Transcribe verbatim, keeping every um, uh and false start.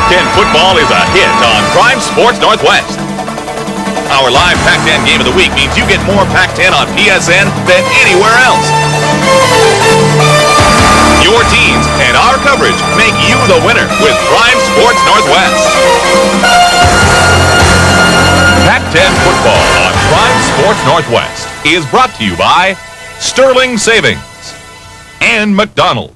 ten football is a hit on Prime Sports Northwest. Our live Pac ten game of the week means you get more Pac ten on P S N than anywhere else. Your teams and our coverage make you the winner with Prime Sports Northwest. Pac ten football on Prime Sports Northwest is brought to you by Sterling Savings and McDonald's.